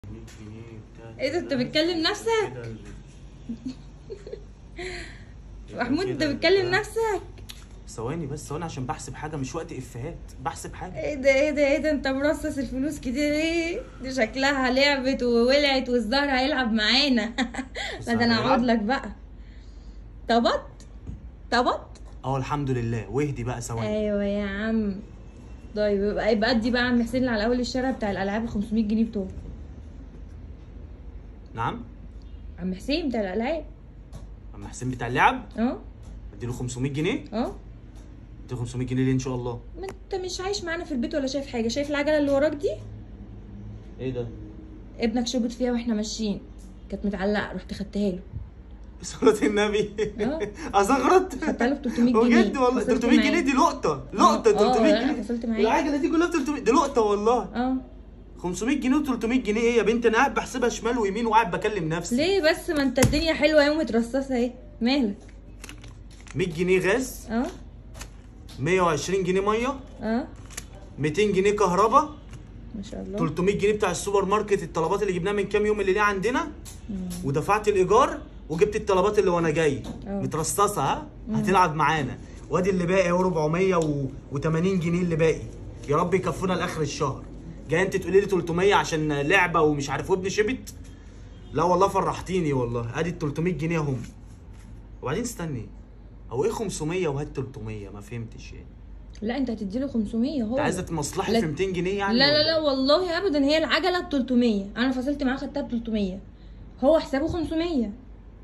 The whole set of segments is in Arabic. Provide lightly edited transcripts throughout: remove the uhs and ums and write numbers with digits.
ايه ده انت بتكلم نفسك؟ محمود انت بتكلم نفسك؟ ثواني بس، ثواني عشان بحسب حاجه، مش وقت افيهات، بحسب حاجه. ايه ده انت مرصص الفلوس كتير ايه؟ دي شكلها لعبت وولعت والزهر هيلعب معانا. لا ده انا اقعد لك بقى. طبط الحمد لله. واهدي بقى ثواني. ايوه يا عم. طيب يبقى ادي بقى عم حسين اللي على اول الشارع بتاع الالعاب ال 500 جنيه بتوعه. نعم؟ عم حسين بتاع الالعاب. عم حسين بتاع اللعب؟ اه. اديله 500 جنيه؟ اه. اديله 500 جنيه ليه ان شاء الله؟ ما انت مش عايش معانا في البيت ولا شايف حاجه؟ شايف العجله اللي وراك دي؟ ايه ده؟ ابنك شبط فيها واحنا ماشيين، كانت متعلقه، رحت خدتها له. صلاة النبي. أزغرط. خدتها له ب 300 جنيه بجد والله. 300 جنيه دي لقطة 300 جنيه. فصلت معايا. العجلة دي كلها 300، دي لقطة والله. 500 جنيه و300 جنيه ايه يا بنت؟ انا قاعد بحسبها شمال ويمين وقاعد بكلم نفسي. ليه بس؟ ما انت الدنيا حلوه يوم مترصصه اهي، مالك؟ 100 جنيه غاز. 120 جنيه ميه. 200 جنيه كهرباء. ما شاء الله. 300 جنيه بتاع السوبر ماركت، الطلبات اللي جبناها من كام يوم اللي ليه عندنا. ودفعت الايجار وجبت الطلبات اللي وانا جاي. مترصصه. ها هتلعب معانا. وادي اللي باقي اهو 480 جنيه اللي باقي. يا رب يكفونا لاخر الشهر. جاي انت تقولي لي 300 عشان لعبه ومش عارف وابني شبت؟ لا والله فرحتيني والله. ادي ال 300 جنيه اهم. وبعدين استني، هو ايه 500 وهات 300؟ ما فهمتش يعني. لا انت هتديله 500 هو. انت عايزه تمصلحي في 200 جنيه يعني؟ لا والله ابدا، هي العجله ب 300، انا فصلت معاه خدتها ب 300، هو حسابه 500.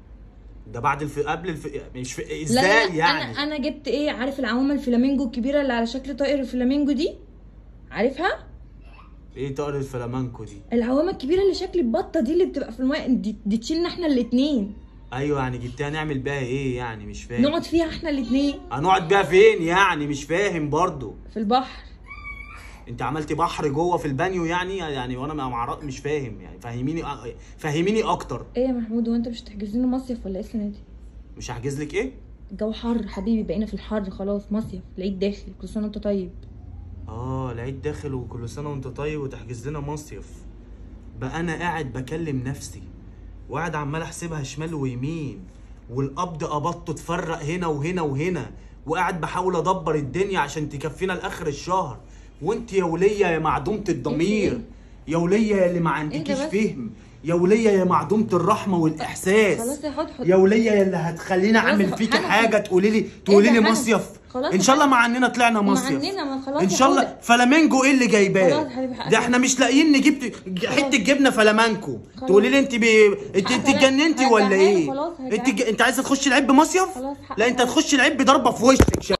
ده بعد قبل مش ازاي لا يعني؟ انا جبت ايه، عارف العوامه الفلامينجو الكبيره اللي على شكل طائر الفلامينجو دي؟ عارفها؟ ايه طائر الفلامانكو دي؟ العوامه الكبيره اللي شكل البطه دي اللي بتبقى في الماء دي تشيلنا احنا الاثنين. ايوه يعني جبتها نعمل بيها ايه يعني؟ مش فاهم. نقعد فيها احنا الاثنين. هنقعد بيها فين يعني؟ مش فاهم برضو. في البحر. انت عملتي بحر جوه في البانيو يعني وانا مش فاهم يعني. فهميني اكتر. ايه يا محمود، هو انت مش هتحجز لنا مصيف ولا ايه السنه دي؟ مش هحجز لك ايه؟ الجو حر حبيبي، بقينا في الحر خلاص. مصيف العيد داخل، كل سنه وانت طيب. العيد داخل وكل سنه وانت طيب وتحجز لنا مصيف. بقى انا قاعد بكلم نفسي وقاعد عمال احسبها شمال ويمين، والقبض قبضته اتفرق هنا وهنا وهنا، وقاعد بحاول ادبر الدنيا عشان تكفينا لاخر الشهر. وانت يا وليه يا معدومه الضمير، يا وليه يا اللي ما عندكيش فهم، يا وليه يا معدومه الرحمه والاحساس، خلاص يا حط يا وليه يا اللي هتخليني اعمل فيكي حاجه تقولي لي مصيف. ان شاء الله مع اننا طلعنا مصيف ان شاء الله. فلامينجو ايه اللي جايباه ده؟ احنا مش لاقيين نجيب حته جبنه فلامانكو. تقولي لي انت انت اتجننتي ولا ايه؟ انت عايزه تخشي العيب بمصيف؟ لا انت هتخشي العيب بضربه في وشك.